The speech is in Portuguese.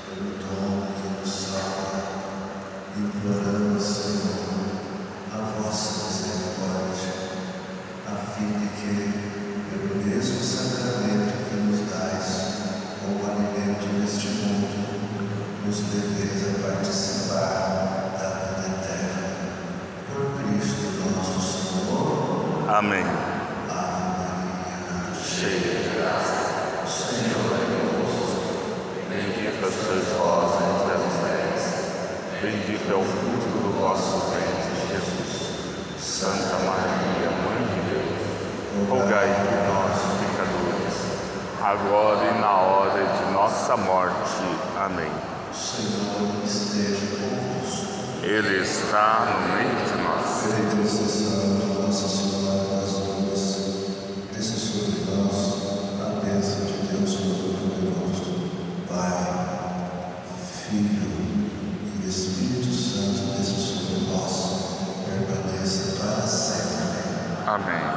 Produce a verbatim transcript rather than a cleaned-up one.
pelo dom que nos salva, imploramos, Senhor, a vossa misericórdia, a fim de que, pelo mesmo sacramento que nos dais, como alimento neste mundo, nos leveis a participar da vida eterna. Por Cristo nosso Senhor. Amém. Ave Maria, Cheia de graça, o Senhor é convosco. bendita sois vós entre as mulheres, bendito é o fruto do vosso ventre, Jesus. Santa Maria, Mãe de Deus, rogai por nós, pecadores, agora e na hora de nossa morte. Amém. O Senhor esteja convosco. Ele está no meio de nós. Pela intercessão de Nossa Senhora das Dores, desça sobre nós a bênção de Deus Todo-Poderoso, Pai, Filho e Espírito Santo, desça sobre nós, permaneça para sempre. Amém.